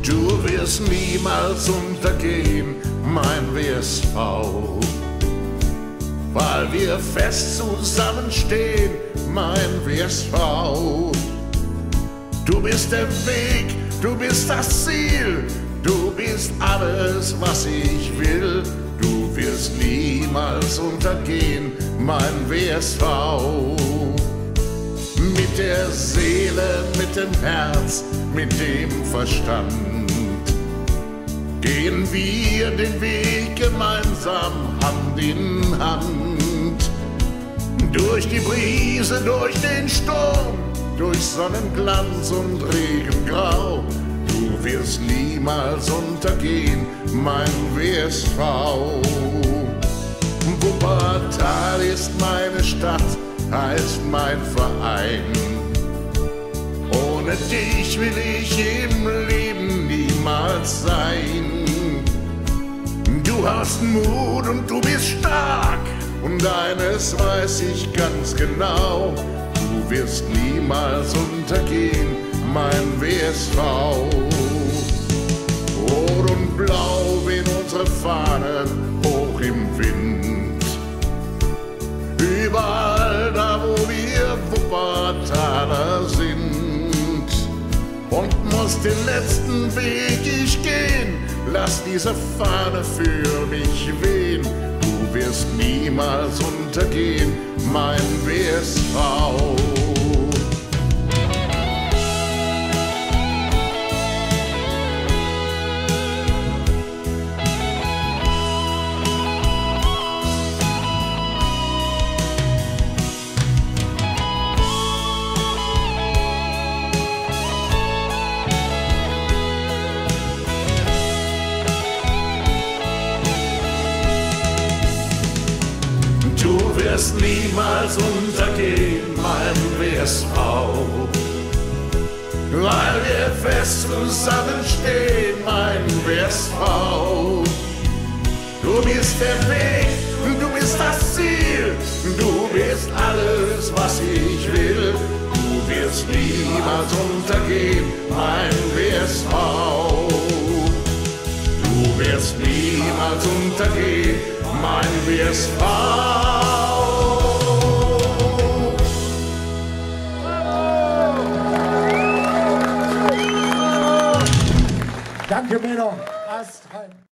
Du wirst niemals untergehen, mein WSV, weil wir fest zusammenstehen, mein WSV. Du bist der Weg, du bist das Ziel, du bist alles, was ich will. Du wirst niemals untergehen, mein WSV. Mit der Seele, mit dem Herz, mit dem Verstand gehen wir den Weg gemeinsam Hand in Hand. Durch die Brise, durch den Sturm, durch Sonnenglanz und Regengrau. Du wirst niemals untergehen, mein WSV. Wuppertal ist meine Stadt, heißt mein Verein. Ohne dich will ich im Leben niemals sein. Du hast Mut und du bist stark, und eines weiß ich ganz genau: du wirst niemals untergehen, mein WSV. Rot und blau wehen unsere Fahnen hoch im Wind. Überall da, wo wir Wuppertaler sind. Und muss den letzten Weg ich gehen, lass diese Fahne für mich wehen. Du wirst niemals untergehen, mein WSV. Du wirst niemals untergehen, mein WSV, weil wir fest zusammenstehen, mein WSV. Du bist der Weg, du bist das Ziel, du bist alles, was ich will. Du wirst niemals untergehen, mein WSV. Du wirst niemals untergehen, mein WSV. Danke, Männer.